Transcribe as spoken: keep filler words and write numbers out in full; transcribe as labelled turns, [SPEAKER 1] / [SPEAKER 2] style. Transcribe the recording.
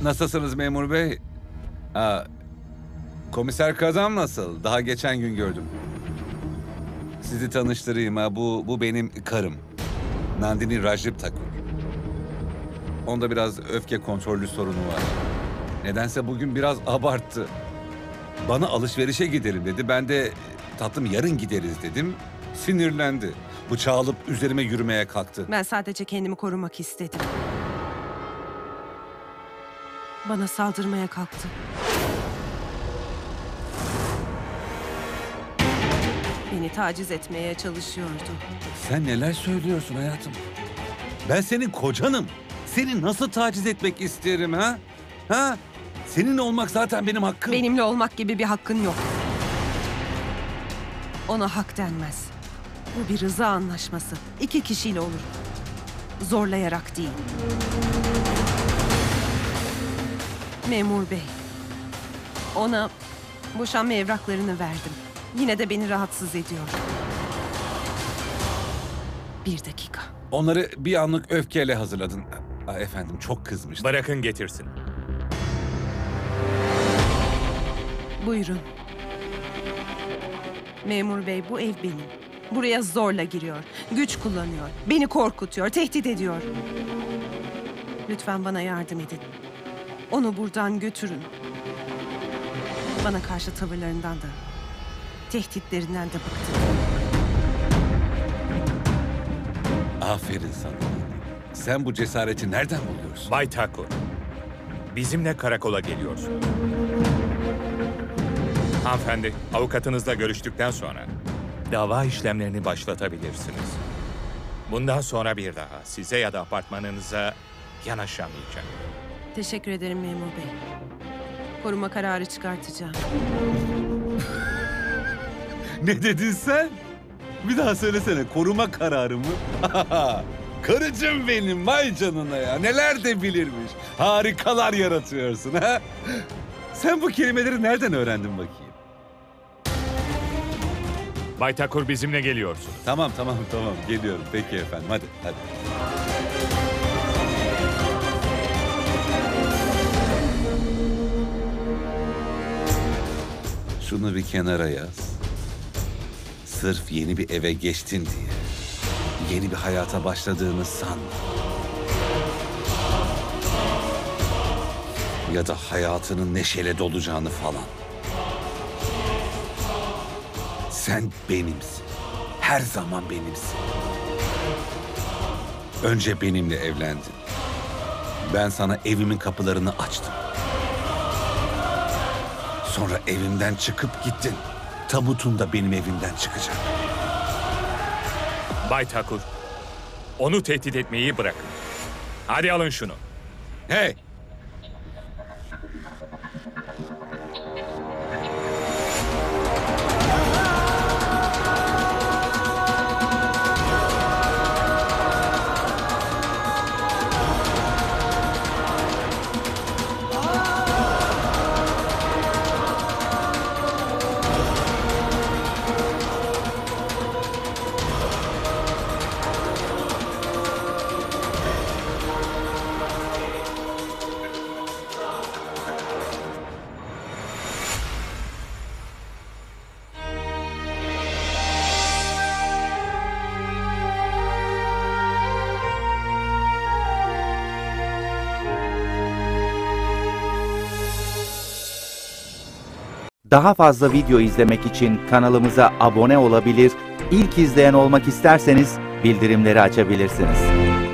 [SPEAKER 1] Nasılsınız memur bey? Aa, komiser Kadam nasıl? Daha geçen gün gördüm. Sizi tanıştırayım ha. Bu, bu benim karım. Nandini Rajip Thakur. Onda biraz öfke kontrolü sorunu var. Nedense bugün biraz abarttı. Bana alışverişe gidelim dedi. Ben de tatlım yarın gideriz dedim. Sinirlendi. Bıçağı alıp üzerime yürümeye kalktı.
[SPEAKER 2] Ben sadece kendimi korumak istedim. Bana saldırmaya kalktı. Beni taciz etmeye çalışıyordu.
[SPEAKER 1] Sen neler söylüyorsun hayatım? Ben senin kocanım. Seni nasıl taciz etmek isterim ha? Ha? Seninle olmak zaten benim hakkım.
[SPEAKER 2] Benimle olmak gibi bir hakkın yok. Ona hak denmez. Bu bir rıza anlaşması. İki kişiyle olur. Zorlayarak değil. Memur bey, ona boşanma evraklarını verdim. Yine de beni rahatsız ediyor. Bir dakika.
[SPEAKER 1] Onları bir anlık öfkeyle hazırladın. Aa, efendim çok kızmıştım.
[SPEAKER 3] Bırakın getirsin.
[SPEAKER 2] Buyurun. Memur bey, bu ev benim. Buraya zorla giriyor. Güç kullanıyor. Beni korkutuyor, tehdit ediyor. Lütfen bana yardım edin. Onu buradan götürün. Bana karşı tavırlarından da, tehditlerinden de bıktım.
[SPEAKER 1] Aferin sana. Sen bu cesareti nereden buluyorsun?
[SPEAKER 3] Bay Thakur, bizimle karakola geliyorsun. Hanımefendi, avukatınızla görüştükten sonra dava işlemlerini başlatabilirsiniz. Bundan sonra bir daha size ya da apartmanınıza yanaşamayacağım.
[SPEAKER 2] Teşekkür ederim memur bey. Koruma kararı çıkartacağım.
[SPEAKER 1] Ne dedin sen? Bir daha söylesene. Koruma kararı mı? Karıcığım benim, vay canına ya. Neler de bilirmiş. Harikalar yaratıyorsun ha. Sen bu kelimeleri nereden öğrendin bakayım?
[SPEAKER 3] Bay Thakur, bizimle geliyorsunuz.
[SPEAKER 1] Tamam tamam tamam geliyorum. Peki efendim hadi hadi. Şunu bir kenara yaz. Sırf yeni bir eve geçtin diye yeni bir hayata başladığını sanma. Ya da hayatının neşeyle dolacağını falan. Sen benimsin. Her zaman benimsin. Önce benimle evlendin. Ben sana evimin kapılarını açtım. Sonra evimden çıkıp gittin. Tabutun da benim evimden çıkacak.
[SPEAKER 3] Bay Thakur, onu tehdit etmeyi bırakın. Hadi alın şunu.
[SPEAKER 1] Hey!
[SPEAKER 4] Daha fazla video izlemek için kanalımıza abone olabilir, ilk izleyen olmak isterseniz bildirimleri açabilirsiniz.